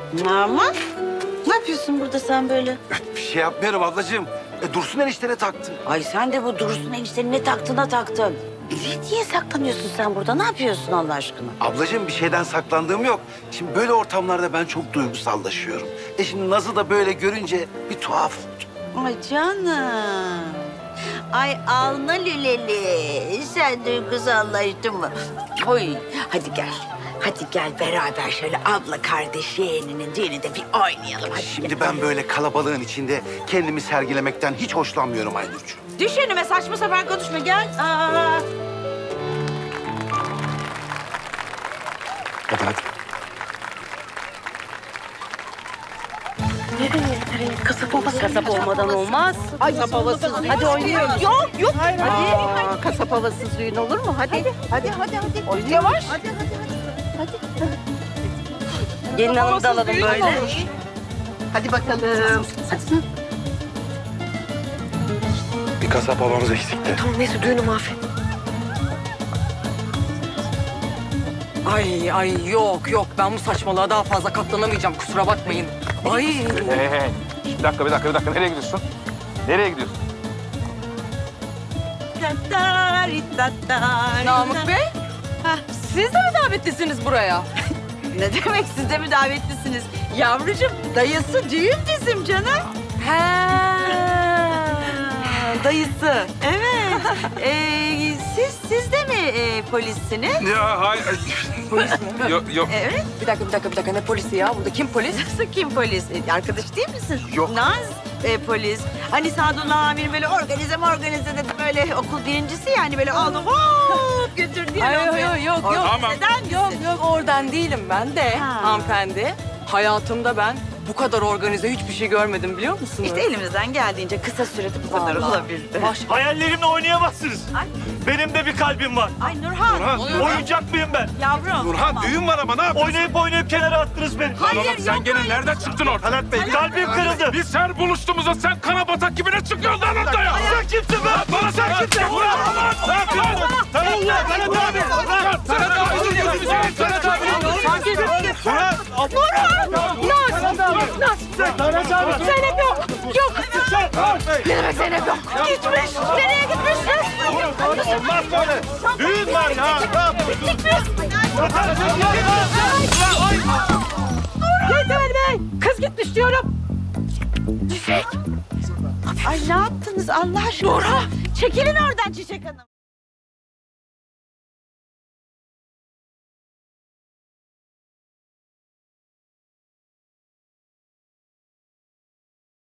Ama ne yapıyorsun burada sen böyle? Bir şey yapmıyorum ablacığım. Dursun eniştene taktı. Ay sen de bu Dursun eniştenin ne taktığına taktın. Niye saklanıyorsun sen burada? Ne yapıyorsun Allah aşkına? Ablacığım bir şeyden saklandığım yok. Şimdi böyle ortamlarda ben çok duygusallaşıyorum. Şimdi Naz'ı da böyle görünce bir tuhaf oldu. Ay canım. Ay alma lüleli. Sen duygusallaştın mı? Oy hadi gel. Hadi gel beraber şöyle abla kardeş yeğeninin düğününde bir oynayalım. Hadi Şimdi gel. ben böyle kalabalığın içinde kendimi sergilemekten hiç hoşlanmıyorum Aynurcuğum. Düş önüme saçma sapan konuşma gel. Aa. Hadi. Kasap olmadan olmaz. Ay kasap havasız. Hadi oynuyoruz. Yok. Hadi. Aa, kasap havasız düğün olur mu? Hadi. Hadi. Oynuyoruz. Yavaş. Gelin hanımı da alalım böyle. Hadi bakalım. Bir kasap babamız eksikti. Tamam neyse düğünü mahvet. Ay yok ben bu saçmalığa daha fazla katlanamayacağım kusura bakmayın. Ay. Hey. Bir dakika. Nereye gidiyorsun? Nereye gidiyorsun? Namık Bey. Siz de mi davetlisiniz buraya? Ne demek siz de mi davetlisiniz? Yavrucuğum dayısı düğün bizim canım. He. Dayısı. Evet. Siz de mi polissiniz? Ya hayır. Polis mi? Yok. Evet. Bir dakika ne polisi ya? Burada kim polis? Kim polis? Arkadaş değil misin? Yok. Naz polis. Hani Sadullah amirim böyle organize dedi böyle okul birincisi yani böyle aldı hop götürdü. Yok. Tamam. Yok oradan değilim ben de Ha. hanımefendi. Hayatımda ben bu kadar organize hiçbir şey görmedim biliyor musunuz? İşte elimizden geldiğince kısa sürede bu kadar olabildi. Hayallerimle oynayamazsınız. Ay. Benim de bir kalbim var. Ay Nurhan. Oyuncak mıyım ben? Yavrum. Nurhan düğün var ama ne yapıyorsun? Oynayıp kenara attınız beni. Hayır Sen gene nereden çıktın orada? Talat Bey. Kalbim kırıldı. Biz her buluştuğumuzda sen kana batak gibi ne çıkıyorsun lan orada ya? Sen kimsin be? Bana sen kimsin? Zeynep yok. Ne demek Zeynep yok? Gitmiş. Nereye gitmişsin? Olmaz böyle. Düğün var ya. Yeter be. Kız gitmiş diyorum. Ay ne yaptınız Allah aşkına? Nurhan. Çekilin oradan Çiçek Hanım.